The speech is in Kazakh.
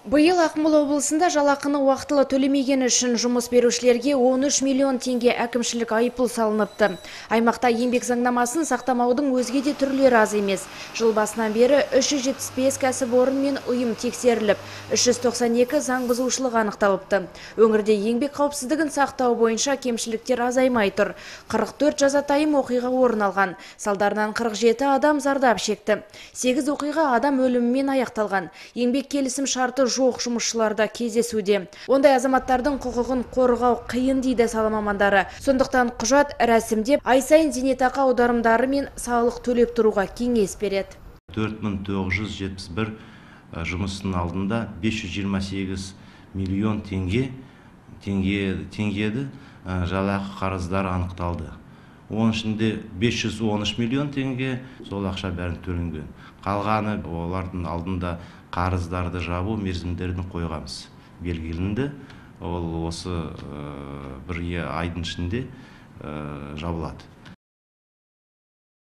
Биыл Ақмола облысында жалақыны уақытылы төлемегені үшін жұмыс берушілерге 13 миллион теңге әкімшілік айыппұл салыныпты. Аймақта еңбек заңнамасын сақтамаудың өзге де түрлері аз емес. Жыл басынан бері 375 кәсіпорын мен ұйым тексеріліп, 392 заң бұзушылық анықталыпты. Өңірде еңбек қауіпсіздігін сақтау бойынша кемшіліктер азаймай тұр. 44 жазатайым оқиға орын алған. Салдарынан 47 адам зардап шекті. 8 оқиға адам өлімімен аяқталған. Еңбек келісім шарты жоқ жұмысшыларда кездесуде. Ондай азаматтардың құқығын қорғау қиын дейді сала мамандары. Сондықтан құжат рәсімдеп, ай сайын зейнетақы аударымдары мен салық төлеп тұруға кеңес береді. 4971 жұмыстың алдында 528 миллион теңгеді жалақы қарыздары анықталды. Оның ішінде 513 миллион теңге сол ақша бәрін төленген. Қалғаны олардың алдында қарыздарды жабу мерзімдерін қойғамыз. Белгіленді, ол осы бір айдың ішінде жабылады.